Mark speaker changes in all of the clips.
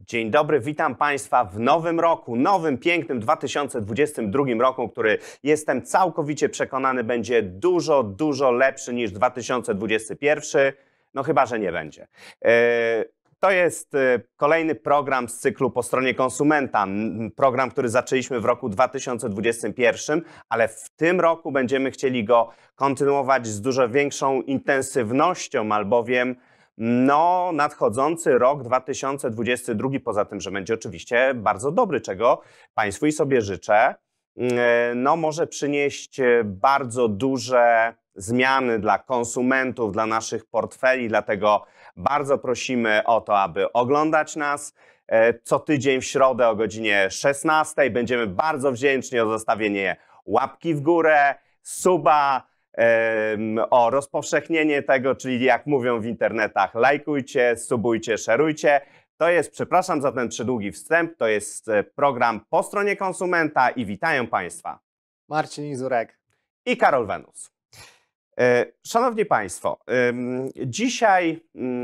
Speaker 1: Dzień dobry, witam Państwa w nowym roku, nowym, pięknym 2022 roku, który jestem całkowicie przekonany będzie dużo lepszy niż 2021, no chyba, że nie będzie. To jest kolejny program z cyklu Po stronie konsumenta, program, który zaczęliśmy w roku 2021, ale w tym roku będziemy chcieli go kontynuować z dużo większą intensywnością, albowiem no, nadchodzący rok 2022, poza tym, że będzie oczywiście bardzo dobry, czego Państwu i sobie życzę, no, może przynieść bardzo duże zmiany dla konsumentów, dla naszych portfeli, dlatego bardzo prosimy o to, aby oglądać nas co tydzień w środę o godzinie 16. Będziemy bardzo wdzięczni o zostawienie łapki w górę, suba, o rozpowszechnienie tego, czyli jak mówią w internetach, lajkujcie, subujcie, szerujcie. To jest, przepraszam za ten przydługi wstęp, to jest program Po stronie konsumenta i witają Państwa
Speaker 2: Marcin Izurek
Speaker 1: i Karol Wenus. Szanowni Państwo, dzisiaj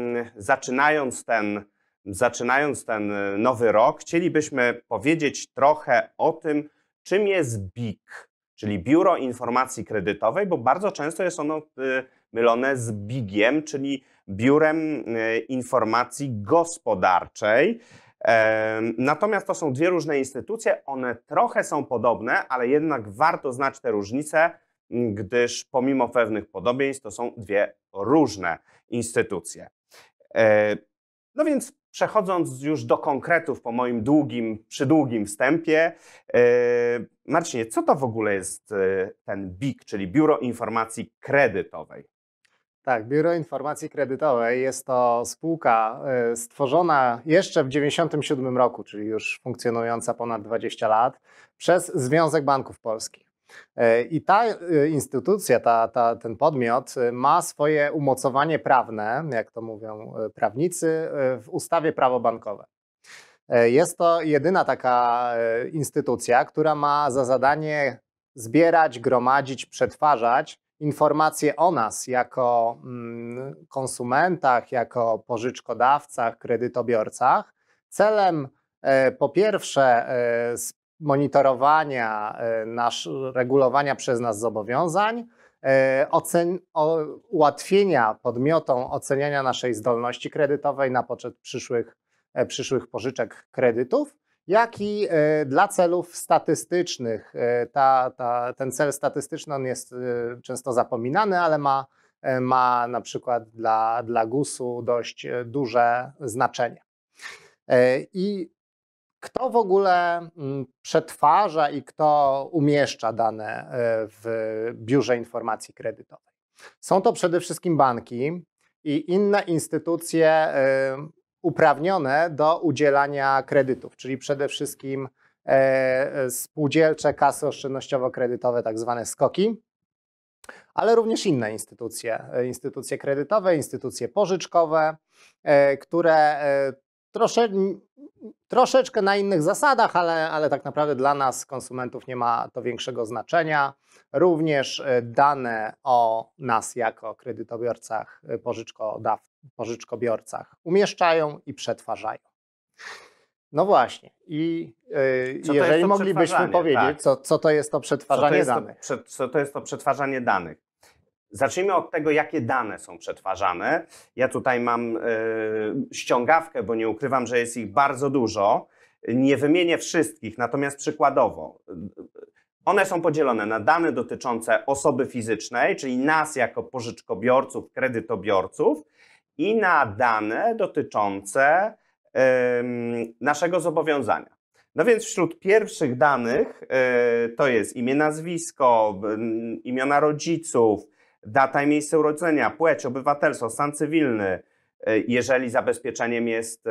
Speaker 1: zaczynając ten nowy rok, chcielibyśmy powiedzieć trochę o tym, czym jest BIK, czyli Biuro Informacji Kredytowej, bo bardzo często jest ono mylone z BIG-iem, czyli Biurem Informacji Gospodarczej. Natomiast to są dwie różne instytucje, one trochę są podobne, ale jednak warto znać te różnice, gdyż pomimo pewnych podobieństw to są dwie różne instytucje. No więc przechodząc już do konkretów po moim przydługim wstępie, Marcinie, co to w ogóle jest ten BIK, czyli Biuro Informacji Kredytowej?
Speaker 2: Tak, Biuro Informacji Kredytowej jest to spółka stworzona jeszcze w 1997 roku, czyli już funkcjonująca ponad 20 lat, przez Związek Banków Polskich. I ta instytucja, ten podmiot ma swoje umocowanie prawne, jak to mówią prawnicy, w ustawie Prawo bankowe. Jest to jedyna taka instytucja, która ma za zadanie zbierać, gromadzić, przetwarzać informacje o nas jako konsumentach, jako pożyczkodawcach, kredytobiorcach, celem po pierwsze monitorowania, regulowania przez nas zobowiązań, ułatwienia podmiotom oceniania naszej zdolności kredytowej na poczet przyszłych pożyczek kredytów, jak i dla celów statystycznych. Ten cel statystyczny on jest często zapominany, ale ma na przykład dla GUS-u dość duże znaczenie. I kto w ogóle przetwarza i kto umieszcza dane w Biurze Informacji Kredytowej? Są to przede wszystkim banki i inne instytucje uprawnione do udzielania kredytów, czyli przede wszystkim spółdzielcze kasy oszczędnościowo-kredytowe, tak zwane SKOK-i, ale również inne instytucje kredytowe, instytucje pożyczkowe, które troszeczkę na innych zasadach, ale tak naprawdę dla nas, konsumentów, nie ma to większego znaczenia. Również dane o nas jako kredytobiorcach, pożyczkobiorcach umieszczają i przetwarzają. No właśnie, i jeżeli moglibyśmy powiedzieć, tak, co to jest to przetwarzanie danych?
Speaker 1: Co to jest to przetwarzanie danych? Zacznijmy od tego, jakie dane są przetwarzane. Ja tutaj mam ściągawkę, bo nie ukrywam, że jest ich bardzo dużo. Nie wymienię wszystkich, natomiast przykładowo. One są podzielone na dane dotyczące osoby fizycznej, czyli nas jako pożyczkobiorców, kredytobiorców, i na dane dotyczące naszego zobowiązania. No więc wśród pierwszych danych to jest imię, nazwisko, imiona rodziców, data i miejsce urodzenia, płeć, obywatelstwo, stan cywilny. Jeżeli zabezpieczeniem jest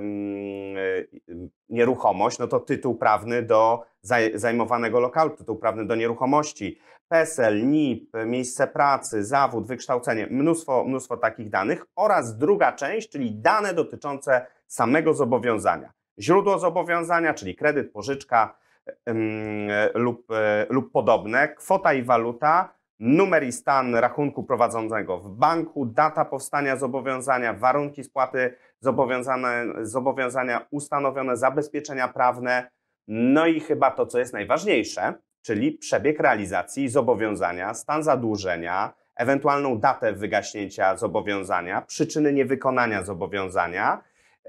Speaker 1: nieruchomość, no to tytuł prawny do zajmowanego lokalu, tytuł prawny do nieruchomości, PESEL, NIP, miejsce pracy, zawód, wykształcenie, mnóstwo takich danych oraz druga część, czyli dane dotyczące samego zobowiązania. Źródło zobowiązania, czyli kredyt, pożyczka lub podobne, kwota i waluta, numer i stan rachunku prowadzonego w banku, data powstania zobowiązania, warunki spłaty zobowiązania ustanowione, zabezpieczenia prawne, no i chyba to, co jest najważniejsze, czyli przebieg realizacji zobowiązania, stan zadłużenia, ewentualną datę wygaśnięcia zobowiązania, przyczyny niewykonania zobowiązania,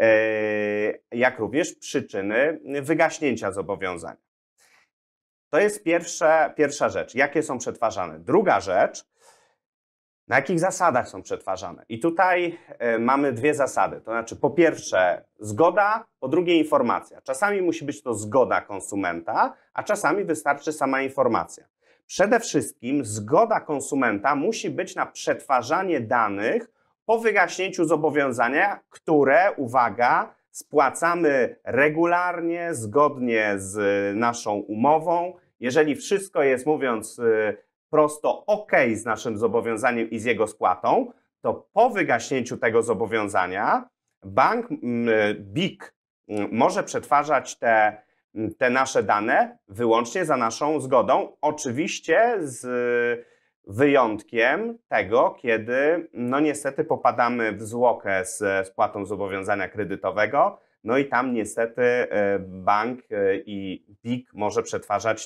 Speaker 1: jak również przyczyny wygaśnięcia zobowiązania. To jest pierwsza rzecz. Jakie są przetwarzane? Druga rzecz, na jakich zasadach są przetwarzane? I tutaj mamy dwie zasady. To znaczy, po pierwsze zgoda, po drugie informacja. Czasami musi być to zgoda konsumenta, a czasami wystarczy sama informacja. Przede wszystkim zgoda konsumenta musi być na przetwarzanie danych po wygaśnięciu zobowiązania, które, uwaga, spłacamy regularnie, zgodnie z naszą umową. Jeżeli wszystko jest, mówiąc prosto, ok z naszym zobowiązaniem i z jego spłatą, to po wygaśnięciu tego zobowiązania bank BIK może przetwarzać te nasze dane wyłącznie za naszą zgodą. Oczywiście z wyjątkiem tego, kiedy no niestety popadamy w zwłokę z spłatą zobowiązania kredytowego, no i tam niestety bank i BIK może przetwarzać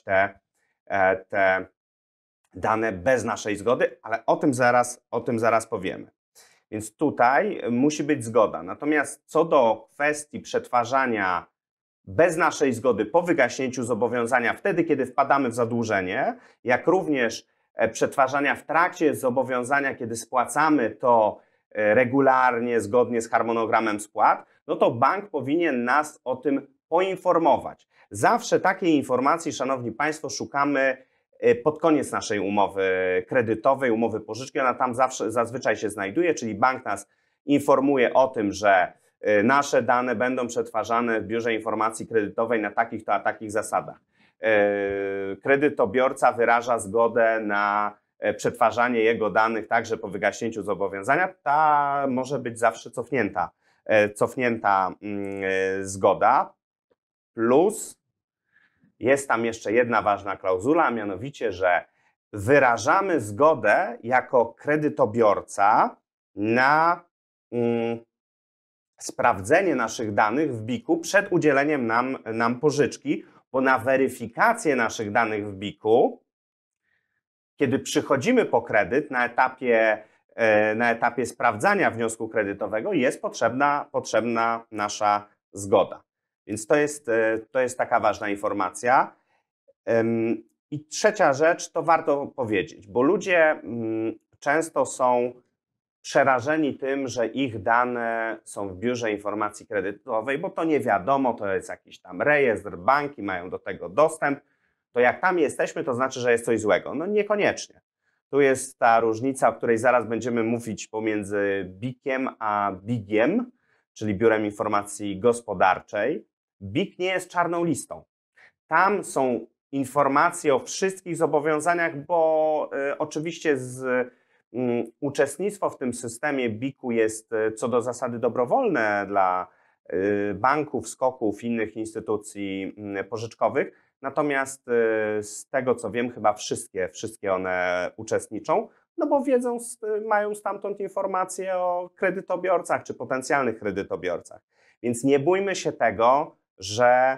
Speaker 1: te dane bez naszej zgody, ale o tym zaraz powiemy. Więc tutaj musi być zgoda. Natomiast co do kwestii przetwarzania bez naszej zgody po wygaśnięciu zobowiązania, wtedy kiedy wpadamy w zadłużenie, jak również przetwarzania w trakcie zobowiązania, kiedy spłacamy to regularnie, zgodnie z harmonogramem spłat, no to bank powinien nas o tym poinformować. Zawsze takiej informacji, szanowni państwo, szukamy pod koniec naszej umowy kredytowej, umowy pożyczki. Ona tam zazwyczaj się znajduje, czyli bank nas informuje o tym, że nasze dane będą przetwarzane w Biurze Informacji Kredytowej na takich to a takich zasadach. Kredytobiorca wyraża zgodę na przetwarzanie jego danych także po wygaśnięciu zobowiązania. Ta może być zawsze cofnięta zgoda. Plus jest tam jeszcze jedna ważna klauzula, a mianowicie, że wyrażamy zgodę jako kredytobiorca na sprawdzenie naszych danych w BIK-u przed udzieleniem nam pożyczki, bo na weryfikację naszych danych w BIK-u, kiedy przychodzimy po kredyt na etapie sprawdzania wniosku kredytowego, jest potrzebna nasza zgoda. Więc to jest taka ważna informacja. I trzecia rzecz, to warto powiedzieć, bo ludzie często są przerażeni tym, że ich dane są w Biurze Informacji Kredytowej, bo to nie wiadomo, to jest jakiś tam rejestr, banki mają do tego dostęp. To jak tam jesteśmy, to znaczy, że jest coś złego. No niekoniecznie. Tu jest ta różnica, o której zaraz będziemy mówić pomiędzy BIK-iem a BIG-iem, czyli Biurem Informacji Gospodarczej. BIK nie jest czarną listą. Tam są informacje o wszystkich zobowiązaniach, bo oczywiście uczestnictwo w tym systemie BIK-u jest co do zasady dobrowolne dla banków, SKOK-ów, innych instytucji pożyczkowych. Natomiast z tego co wiem, chyba wszystkie one uczestniczą, no bo mają stamtąd informacje o kredytobiorcach czy potencjalnych kredytobiorcach. Więc nie bójmy się tego, że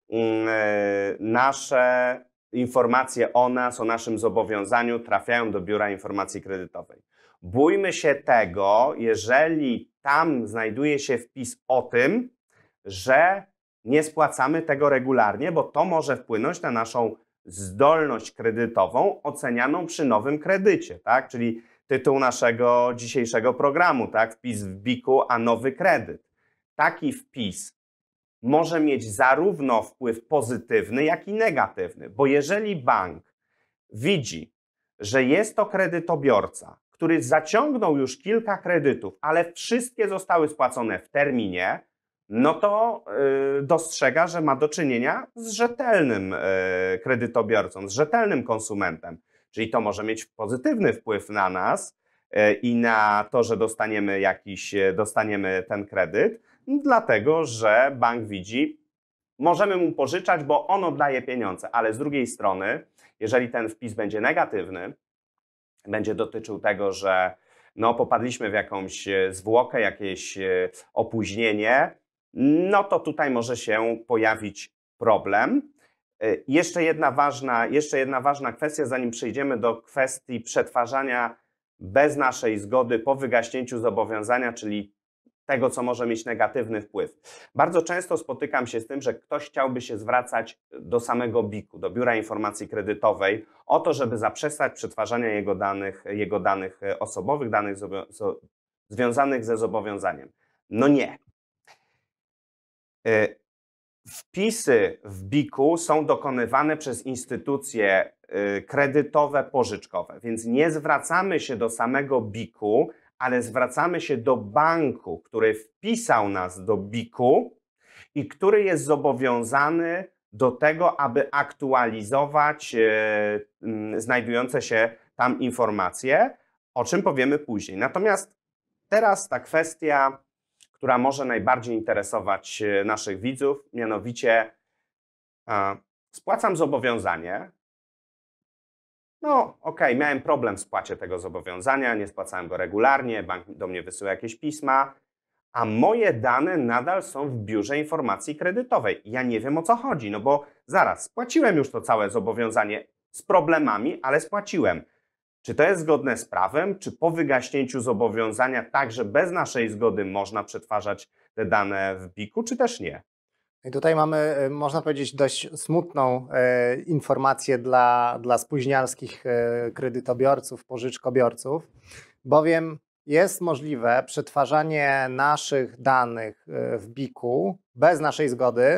Speaker 1: nasze informacje o nas, o naszym zobowiązaniu trafiają do Biura Informacji Kredytowej. Bójmy się tego, jeżeli tam znajduje się wpis o tym, że nie spłacamy tego regularnie, bo to może wpłynąć na naszą zdolność kredytową ocenianą przy nowym kredycie, tak? Czyli tytuł naszego dzisiejszego programu, tak? Wpis w BIK-u, a nowy kredyt. Taki wpis może mieć zarówno wpływ pozytywny, jak i negatywny, bo jeżeli bank widzi, że jest to kredytobiorca, który zaciągnął już kilka kredytów, ale wszystkie zostały spłacone w terminie, no to dostrzega, że ma do czynienia z rzetelnym kredytobiorcą, z rzetelnym konsumentem. Czyli to może mieć pozytywny wpływ na nas i na to, że dostaniemy ten kredyt, dlatego że bank widzi, możemy mu pożyczać, bo on oddaje pieniądze, ale z drugiej strony, jeżeli ten wpis będzie negatywny, będzie dotyczył tego, że no, popadliśmy w jakąś zwłokę, jakieś opóźnienie, no to tutaj może się pojawić problem. Jeszcze jedna ważna kwestia, zanim przejdziemy do kwestii przetwarzania bez naszej zgody po wygaśnięciu zobowiązania, czyli tego, co może mieć negatywny wpływ. Bardzo często spotykam się z tym, że ktoś chciałby się zwracać do samego BIK-u, do Biura Informacji Kredytowej, o to, żeby zaprzestać przetwarzania jego danych osobowych, danych związanych ze zobowiązaniem. No nie. Wpisy w BIK-u są dokonywane przez instytucje kredytowe, pożyczkowe, więc nie zwracamy się do samego BIK-u, ale zwracamy się do banku, który wpisał nas do BIK-u i który jest zobowiązany do tego, aby aktualizować znajdujące się tam informacje, o czym powiemy później. Natomiast teraz ta kwestia, która może najbardziej interesować naszych widzów, mianowicie spłacam zobowiązanie. No okej, miałem problem w spłacie tego zobowiązania, nie spłacałem go regularnie, bank do mnie wysyła jakieś pisma, a moje dane nadal są w Biurze Informacji Kredytowej. Ja nie wiem, o co chodzi, no bo zaraz, spłaciłem już to całe zobowiązanie z problemami, ale spłaciłem. Czy to jest zgodne z prawem? Czy po wygaśnięciu zobowiązania także bez naszej zgody można przetwarzać te dane w BIK-u, czy też nie?
Speaker 2: I tutaj mamy, można powiedzieć, dość smutną informację dla spóźnialskich kredytobiorców, pożyczkobiorców, bowiem jest możliwe przetwarzanie naszych danych w BIK-u bez naszej zgody,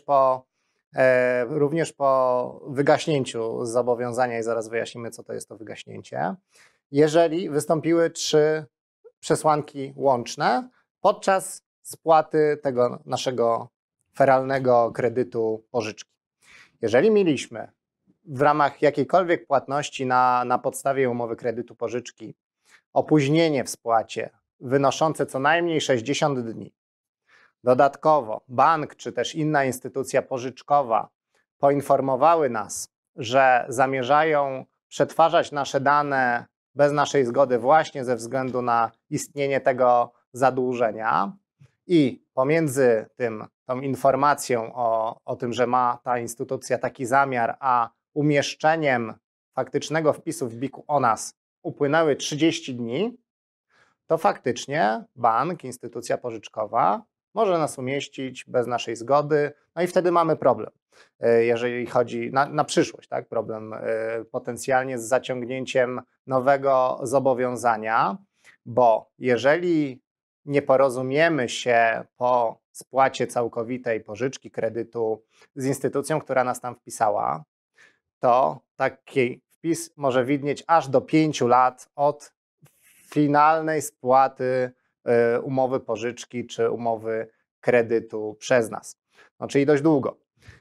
Speaker 2: również po wygaśnięciu zobowiązania, i zaraz wyjaśnimy, co to jest to wygaśnięcie, jeżeli wystąpiły 3 przesłanki łączne podczas spłaty tego naszego feralnego kredytu pożyczki. Jeżeli mieliśmy w ramach jakiejkolwiek płatności na podstawie umowy kredytu pożyczki opóźnienie w spłacie wynoszące co najmniej 60 dni, dodatkowo bank czy też inna instytucja pożyczkowa poinformowały nas, że zamierzają przetwarzać nasze dane bez naszej zgody właśnie ze względu na istnienie tego zadłużenia, i pomiędzy tą informacją o tym, że ma ta instytucja taki zamiar, a umieszczeniem faktycznego wpisu w BIK-u o nas upłynęły 30 dni, to faktycznie bank, instytucja pożyczkowa może nas umieścić bez naszej zgody, no i wtedy mamy problem, jeżeli chodzi na przyszłość, tak? Problem potencjalnie z zaciągnięciem nowego zobowiązania, bo jeżeli nie porozumiemy się po spłacie całkowitej pożyczki, kredytu z instytucją, która nas tam wpisała, to taki wpis może widnieć aż do 5 lat od finalnej spłaty umowy pożyczki czy umowy kredytu przez nas. No, czyli dość długo.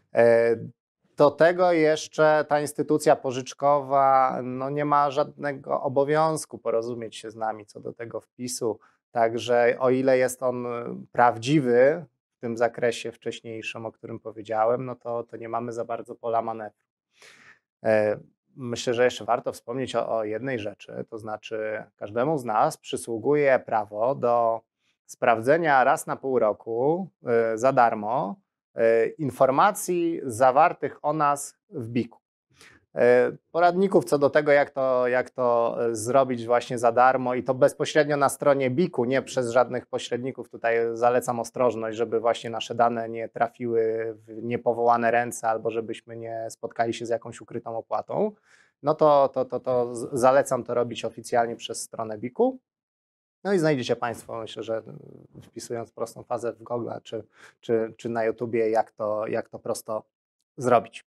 Speaker 2: Do tego jeszcze ta instytucja pożyczkowa no, nie ma żadnego obowiązku porozumieć się z nami co do tego wpisu. Także o ile jest on prawdziwy w tym zakresie wcześniejszym, o którym powiedziałem, no to nie mamy za bardzo pola manewru. Myślę, że jeszcze warto wspomnieć o jednej rzeczy, to znaczy każdemu z nas przysługuje prawo do sprawdzenia raz na pół roku za darmo informacji zawartych o nas w BIK-u. Poradników co do tego, jak to zrobić właśnie za darmo i to bezpośrednio na stronie BIK-u, nie przez żadnych pośredników. Tutaj zalecam ostrożność, żeby właśnie nasze dane nie trafiły w niepowołane ręce albo żebyśmy nie spotkali się z jakąś ukrytą opłatą. No to zalecam to robić oficjalnie przez stronę BIK-u. No i znajdziecie Państwo, myślę, że wpisując prostą fazę w Google czy na YouTubie, jak to prosto zrobić.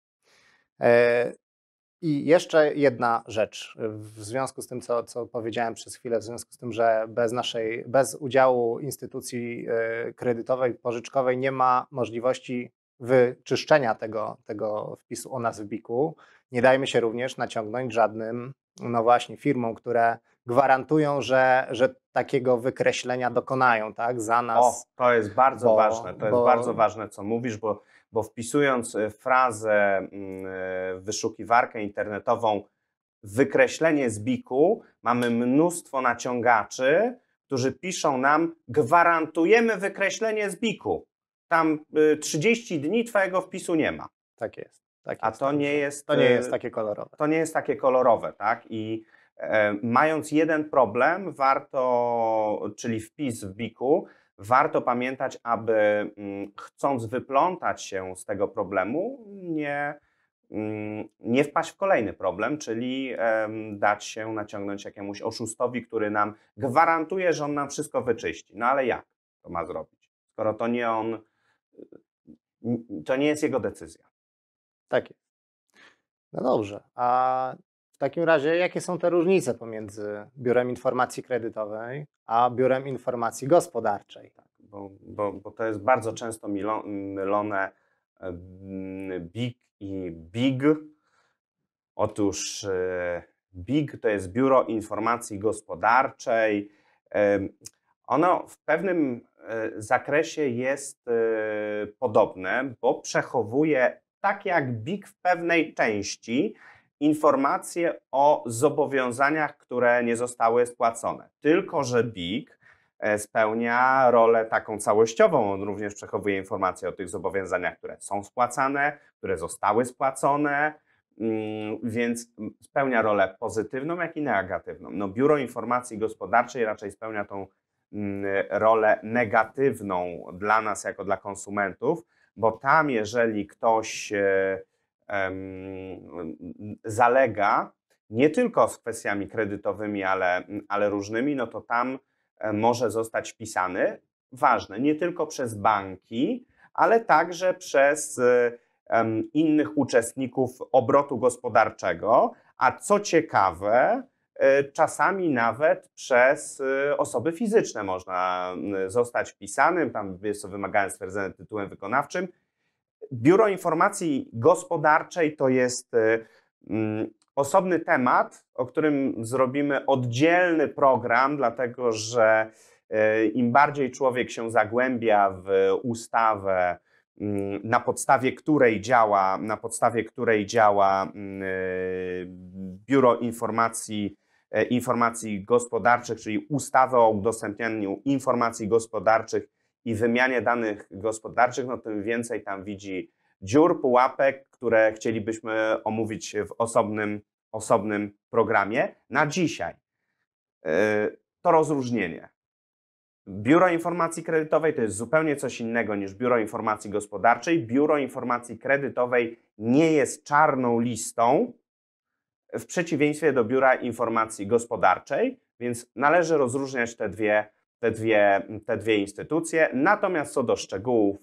Speaker 2: I jeszcze jedna rzecz w związku z tym, co powiedziałem przez chwilę, w związku z tym, że bez udziału instytucji kredytowej, pożyczkowej nie ma możliwości wyczyszczenia tego wpisu o nas w BIK-u. Nie dajmy się również naciągnąć żadnym, no właśnie, firmom, które gwarantują, że takiego wykreślenia dokonają, tak, za nas.
Speaker 1: To jest bardzo ważne, jest bardzo ważne, co mówisz, bo wpisując frazę w wyszukiwarkę internetową wykreślenie z BIK-u, mamy mnóstwo naciągaczy, którzy piszą nam: gwarantujemy wykreślenie z BIK-u. Tam 30 dni twojego wpisu nie ma.
Speaker 2: Tak jest. Tak
Speaker 1: A
Speaker 2: jest.
Speaker 1: to nie jest,
Speaker 2: To nie jest takie kolorowe.
Speaker 1: To nie jest takie kolorowe, tak? I mając jeden problem, czyli wpis w BIK-u, warto pamiętać, aby chcąc wyplątać się z tego problemu, nie wpaść w kolejny problem, czyli dać się naciągnąć jakiemuś oszustowi, który nam gwarantuje, że on nam wszystko wyczyści. No ale jak to ma zrobić? Skoro to nie on, to nie jest jego decyzja.
Speaker 2: Tak jest. No dobrze, a w takim razie jakie są te różnice pomiędzy Biurem Informacji Kredytowej a Biurem Informacji Gospodarczej?
Speaker 1: Bo to jest bardzo często mylone BIG i BIG. Otóż BIG to jest Biuro Informacji Gospodarczej. Ono w pewnym zakresie jest podobne, bo przechowuje, tak jak BIG w pewnej części, informacje o zobowiązaniach, które nie zostały spłacone. Tylko że BIG spełnia rolę taką całościową. On również przechowuje informacje o tych zobowiązaniach, które są spłacane, które zostały spłacone, więc spełnia rolę pozytywną, jak i negatywną. No, Biuro Informacji Gospodarczej raczej spełnia tą rolę negatywną dla nas, jako dla konsumentów, bo tam, jeżeli ktoś zalega nie tylko z kwestiami kredytowymi, ale różnymi, no to tam może zostać wpisany, ważne, nie tylko przez banki, ale także przez innych uczestników obrotu gospodarczego, a co ciekawe, czasami nawet przez osoby fizyczne można zostać wpisanym, tam jest to wymagane stwierdzone tytułem wykonawczym. Biuro Informacji Gospodarczej to jest osobny temat, o którym zrobimy oddzielny program, dlatego że im bardziej człowiek się zagłębia w ustawę, na podstawie której działa Biuro Informacji Gospodarczych, czyli ustawę o udostępnianiu informacji gospodarczych i wymianie danych gospodarczych, no tym więcej tam widzi dziur, pułapek, które chcielibyśmy omówić w osobnym programie. Na dzisiaj to rozróżnienie. Biuro Informacji Kredytowej to jest zupełnie coś innego niż Biuro Informacji Gospodarczej. Biuro Informacji Kredytowej nie jest czarną listą, w przeciwieństwie do Biura Informacji Gospodarczej, więc należy rozróżniać te dwie instytucje. Natomiast co do szczegółów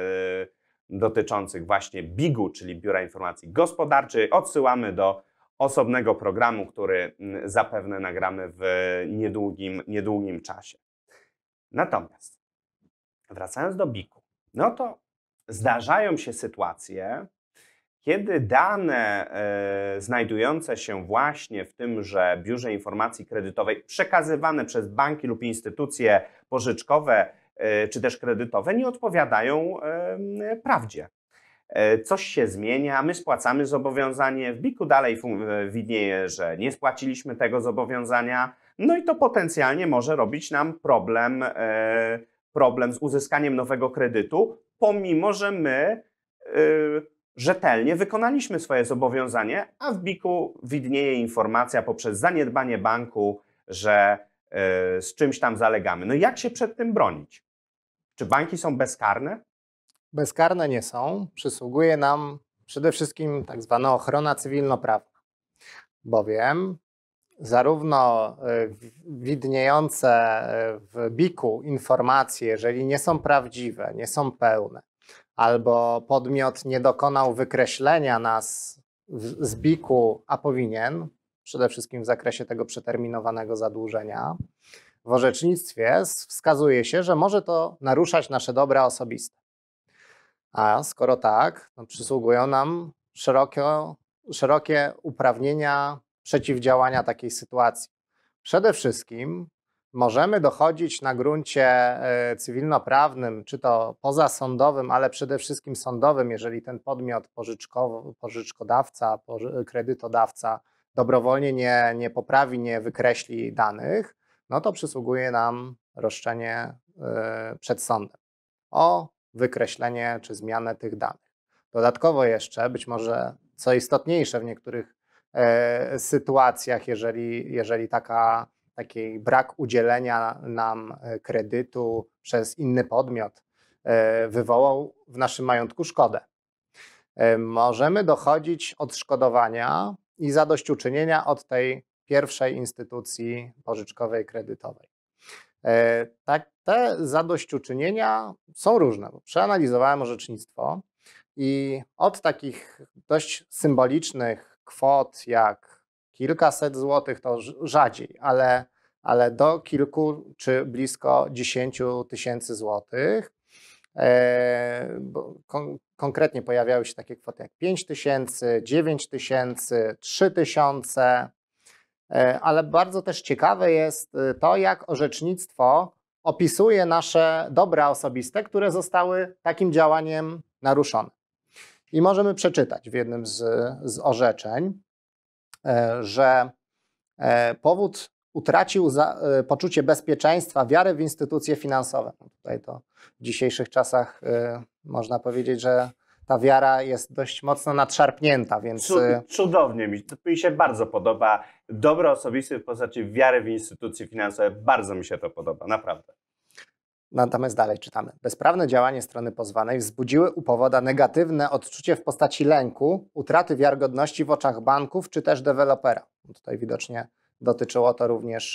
Speaker 1: dotyczących właśnie BIG-u, czyli Biura Informacji Gospodarczej, odsyłamy do osobnego programu, który zapewne nagramy w niedługim czasie. Natomiast wracając do BIG-u, no to zdarzają się sytuacje, kiedy dane znajdujące się właśnie w tymże Biurze Informacji Kredytowej, przekazywane przez banki lub instytucje pożyczkowe czy też kredytowe, nie odpowiadają prawdzie. Coś się zmienia, my spłacamy zobowiązanie, w BIG-u dalej widnieje, że nie spłaciliśmy tego zobowiązania, no i to potencjalnie może robić nam problem z uzyskaniem nowego kredytu, pomimo że my rzetelnie wykonaliśmy swoje zobowiązanie, a w BIG-u widnieje informacja poprzez zaniedbanie banku, że z czymś tam zalegamy. No jak się przed tym bronić? Czy banki są bezkarne?
Speaker 2: Bezkarne nie są. Przysługuje nam przede wszystkim tak zwana ochrona cywilnoprawna, bowiem zarówno widniejące w BIG-u informacje, jeżeli nie są prawdziwe, nie są pełne, albo podmiot nie dokonał wykreślenia nas z BIG-u, a powinien, przede wszystkim w zakresie tego przeterminowanego zadłużenia, w orzecznictwie wskazuje się, że może to naruszać nasze dobra osobiste. A skoro tak, no przysługują nam szerokie uprawnienia przeciwdziałania takiej sytuacji. Przede wszystkim możemy dochodzić na gruncie cywilnoprawnym, czy to pozasądowym, ale przede wszystkim sądowym, jeżeli ten podmiot pożyczkodawca, kredytodawca dobrowolnie nie poprawi, nie wykreśli danych, no to przysługuje nam roszczenie przed sądem o wykreślenie czy zmianę tych danych. Dodatkowo jeszcze, być może co istotniejsze w niektórych sytuacjach, jeżeli taki brak udzielenia nam kredytu przez inny podmiot wywołał w naszym majątku szkodę, możemy dochodzić odszkodowania i zadośćuczynienia od tej pierwszej instytucji pożyczkowej, kredytowej. Te zadośćuczynienia są różne, bo przeanalizowałem orzecznictwo i od takich dość symbolicznych kwot jak kilkaset złotych to rzadziej, ale do kilku czy blisko 10 tysięcy złotych. Konkretnie pojawiały się takie kwoty jak 5 tysięcy, 9 tysięcy, 3 tysiące, ale bardzo też ciekawe jest to, jak orzecznictwo opisuje nasze dobra osobiste, które zostały takim działaniem naruszone. I możemy przeczytać w jednym z orzeczeń, że powód utracił poczucie bezpieczeństwa, wiarę w instytucje finansowe. Tutaj to w dzisiejszych czasach można powiedzieć, że ta wiara jest dość mocno nadszarpnięta, więc...
Speaker 1: Cudownie, mi się bardzo podoba. Dobro osobiste w postaci wiary w instytucje finansowe, bardzo mi się to podoba, naprawdę.
Speaker 2: Natomiast dalej czytamy. Bezprawne działanie strony pozwanej wzbudziły u powoda negatywne odczucie w postaci lęku, utraty wiarygodności w oczach banków czy też dewelopera. Tutaj widocznie dotyczyło to również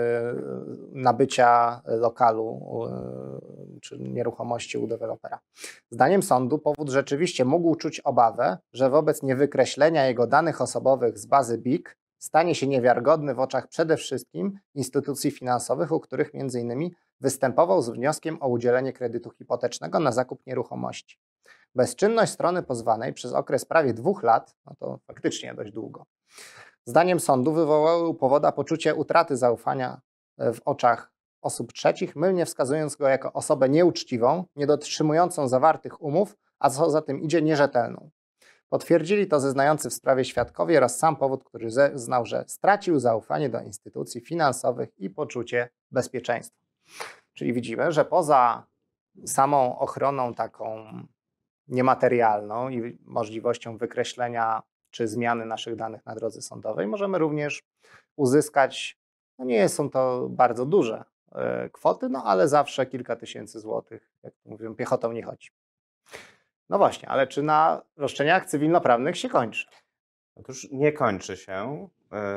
Speaker 2: nabycia lokalu czy nieruchomości u dewelopera. Zdaniem sądu powód rzeczywiście mógł czuć obawę, że wobec niewykreślenia jego danych osobowych z bazy BIG stanie się niewiarygodny w oczach przede wszystkim instytucji finansowych, u których m.in. występował z wnioskiem o udzielenie kredytu hipotecznego na zakup nieruchomości. Bezczynność strony pozwanej przez okres prawie 2 lat, no to faktycznie dość długo, zdaniem sądu wywołały u powoda poczucie utraty zaufania w oczach osób trzecich, mylnie wskazując go jako osobę nieuczciwą, niedotrzymującą zawartych umów, a co za tym idzie nierzetelną. Potwierdzili to zeznający w sprawie świadkowie oraz sam powód, który zeznał, że stracił zaufanie do instytucji finansowych i poczucie bezpieczeństwa. Czyli widzimy, że poza samą ochroną taką niematerialną i możliwością wykreślenia czy zmiany naszych danych na drodze sądowej, możemy również uzyskać, no nie są to bardzo duże kwoty, no ale zawsze kilka tysięcy złotych, jak mówią, piechotą nie chodzi. No właśnie, ale czy na roszczeniach cywilnoprawnych się kończy?
Speaker 1: Otóż nie kończy się,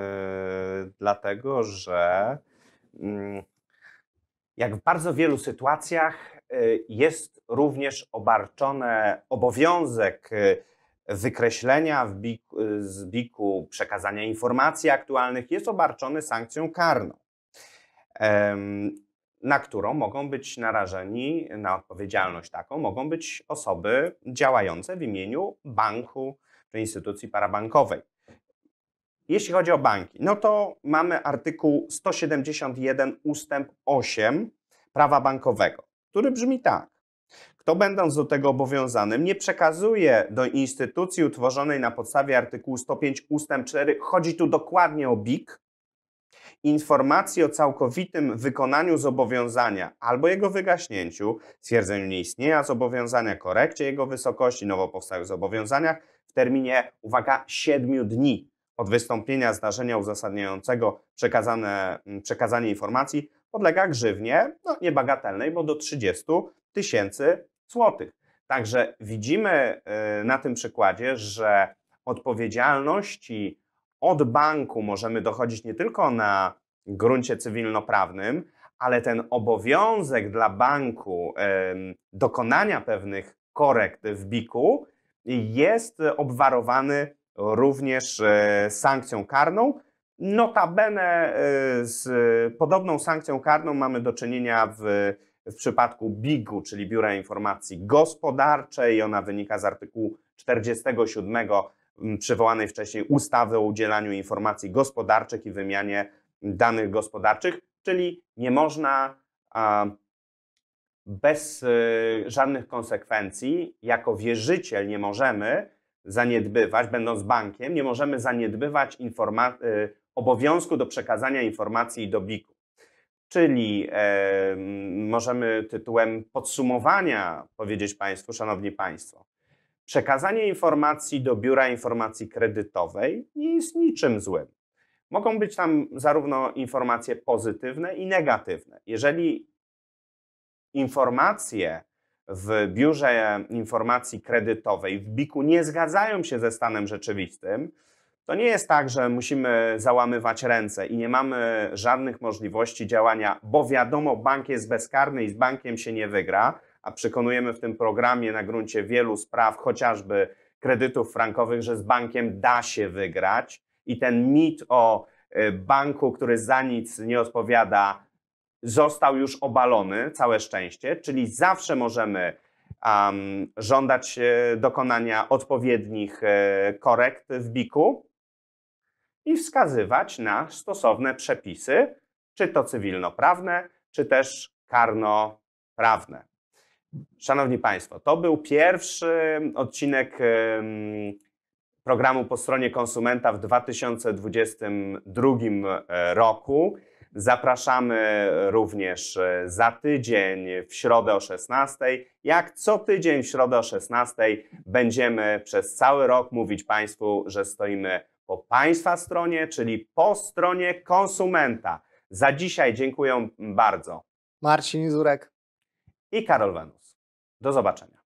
Speaker 1: dlatego że jak w bardzo wielu sytuacjach jest również obarczony obowiązek wykreślenia z BIK-u, przekazania informacji aktualnych, jest obarczony sankcją karną, na którą mogą być narażeni, na odpowiedzialność taką, mogą być osoby działające w imieniu banku czy instytucji parabankowej. Jeśli chodzi o banki, no to mamy artykuł 171 ustęp 8 prawa bankowego, który brzmi tak. Kto będąc do tego obowiązanym nie przekazuje do instytucji utworzonej na podstawie artykułu 105 ustęp 4, chodzi tu dokładnie o BIK, informacji o całkowitym wykonaniu zobowiązania albo jego wygaśnięciu, stwierdzeniu nieistnienia zobowiązania, korekcie jego wysokości, nowo powstałych zobowiązaniach w terminie, uwaga, 7 dni od wystąpienia zdarzenia uzasadniającego przekazanie informacji, podlega grzywnie, no niebagatelnej, bo do 30 tysięcy złotych. Także widzimy na tym przykładzie, że odpowiedzialności od banku możemy dochodzić nie tylko na gruncie cywilnoprawnym, ale ten obowiązek dla banku dokonania pewnych korekt w BIK-u jest obwarowany również sankcją karną. Notabene z podobną sankcją karną mamy do czynienia w przypadku BIG-u, czyli Biura Informacji Gospodarczej. Ona wynika z artykułu 47 przywołanej wcześniej ustawy o udzielaniu informacji gospodarczych i wymianie danych gospodarczych, czyli nie można bez żadnych konsekwencji, jako wierzyciel nie możemy zaniedbywać, będąc bankiem, nie możemy zaniedbywać obowiązku do przekazania informacji do BIK-u. Czyli możemy tytułem podsumowania powiedzieć Państwu, Szanowni Państwo, przekazanie informacji do Biura Informacji Kredytowej nie jest niczym złym. Mogą być tam zarówno informacje pozytywne i negatywne. Jeżeli informacje w Biurze Informacji Kredytowej, w BIK-u nie zgadzają się ze stanem rzeczywistym, to nie jest tak, że musimy załamywać ręce i nie mamy żadnych możliwości działania, bo wiadomo, bank jest bezkarny i z bankiem się nie wygra, a przekonujemy w tym programie na gruncie wielu spraw, chociażby kredytów frankowych, że z bankiem da się wygrać i ten mit o banku, który za nic nie odpowiada, został już obalony, całe szczęście, czyli zawsze możemy żądać dokonania odpowiednich korekt w BIK-u i wskazywać na stosowne przepisy, czy to cywilnoprawne, czy też karnoprawne. Szanowni Państwo, to był pierwszy odcinek programu Po stronie konsumenta w 2022 roku. Zapraszamy również za tydzień w środę o 16. Jak co tydzień w środę o 16 będziemy przez cały rok mówić Państwu, że stoimy po Państwa stronie, czyli po stronie konsumenta. Za dzisiaj dziękuję bardzo.
Speaker 2: Marcin Zurek.
Speaker 1: I Karol Wenus. Do zobaczenia.